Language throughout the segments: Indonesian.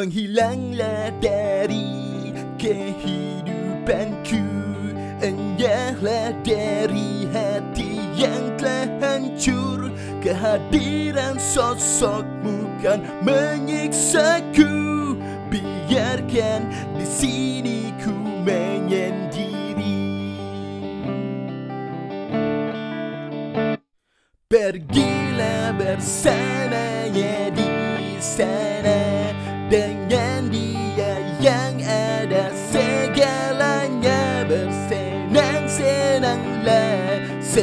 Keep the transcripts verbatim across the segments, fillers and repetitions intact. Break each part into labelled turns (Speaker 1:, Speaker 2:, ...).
Speaker 1: Menghilanglah dari kehidupanku, enyahlah dari hati yang telah hancur. Kehadiran sosokmu kan menyiksaku. Biarkan di sini ku menyendiri. Pergilah bersamanya di sana, dengan dia yang ada segalanya. Bersenang-senanglah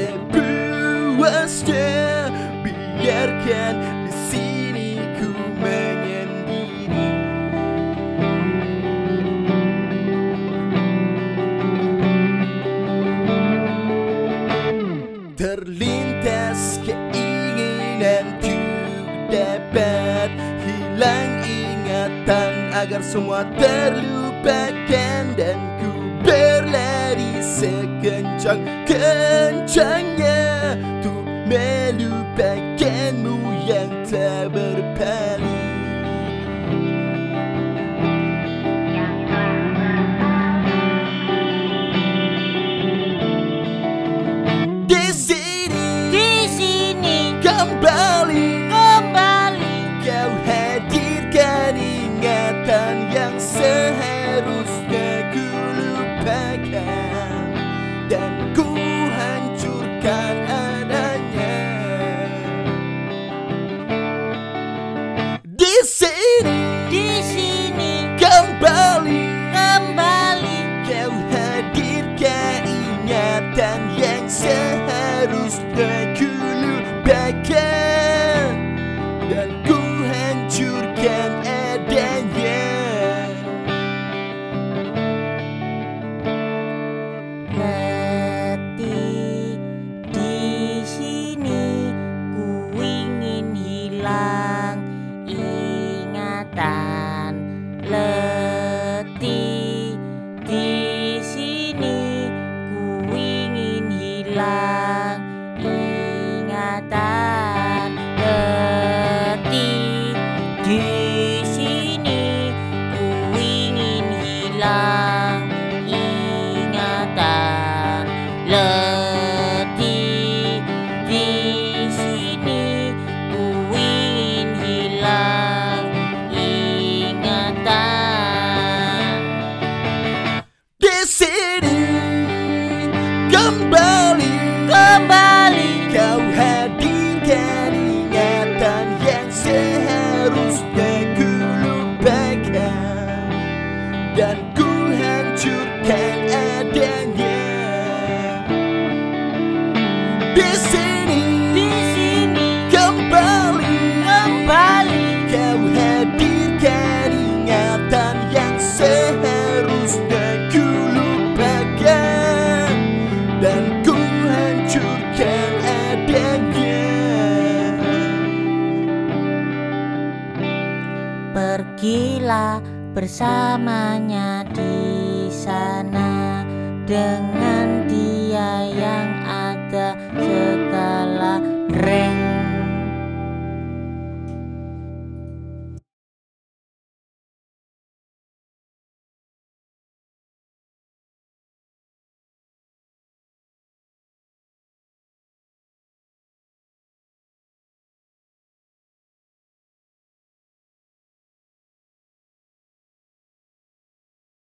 Speaker 1: sepuasnya. Biarkan di sini ku menyendiri. Terlintas keinginanku dapat hilang ingatan, agar semua terlupakan, dan ku berlari sekencang-kencangnya untuk melupakanmu yang tak berpaling. Di sini,
Speaker 2: di sini
Speaker 1: kembali,
Speaker 2: kembali
Speaker 1: kau hadirkan ingatan yang seharusnya ku lupakan, dan ku hancurkan adanya. Di sini,
Speaker 2: di sini
Speaker 1: kembali,
Speaker 2: kembali
Speaker 1: kau hadirkan ingatan yang seharusnya ku lupakan, dan ku hancurkan adanya.
Speaker 2: Letih di sini, ku ingin hilang ingatan. Letih di sini, ku ingin hilang ingatan. Letih di sini, ku ingin hilang ingatan. Letih di sini, ku ingin hilang ingatan.
Speaker 1: Di sini, kembali,
Speaker 2: Kembali
Speaker 1: kau hadirkan ingatan yang seharusnya ku lupakan, dan ku hancurkan adanya. Di sini,
Speaker 2: di sini
Speaker 1: kembali,
Speaker 2: kembali
Speaker 1: kau hadirkan ingatan yang seharusnya ku lupakan, dan ku hancurkan adanya.
Speaker 2: Pergilah bersamanya di sana, dengan